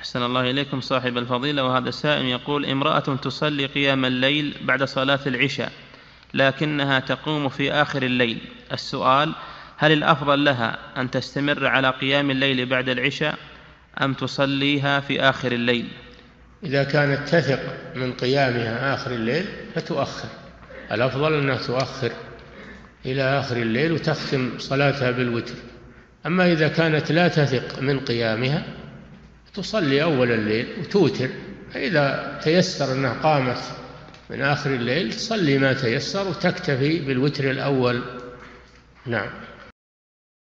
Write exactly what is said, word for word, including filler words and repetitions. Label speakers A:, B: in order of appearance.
A: أحسن الله إليكم صاحب الفضيلة. وهذا سائل يقول: امرأة تصلي قيام الليل بعد صلاة العشاء لكنها تقوم في آخر الليل، السؤال: هل الأفضل لها أن تستمر على قيام الليل بعد العشاء أم تصليها في آخر الليل؟
B: إذا كانت تثق من قيامها آخر الليل فتؤخر، الأفضل أنها تؤخر إلى آخر الليل وتختم صلاتها بالوتر. أما إذا كانت لا تثق من قيامها تصلي أول الليل وتوتر، فإذا تيسر أنها قامت من آخر الليل تصلي ما تيسر وتكتفي بالوتر الأول. نعم.